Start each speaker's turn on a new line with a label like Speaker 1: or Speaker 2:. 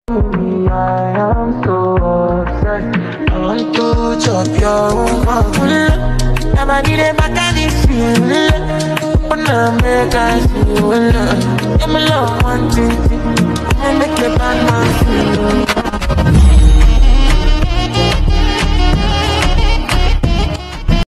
Speaker 1: I am so obsessed. I want to chop your heart. Never need a back and it's feel. Wanna make us feel love. Give me love one thing. Make me bad man feel.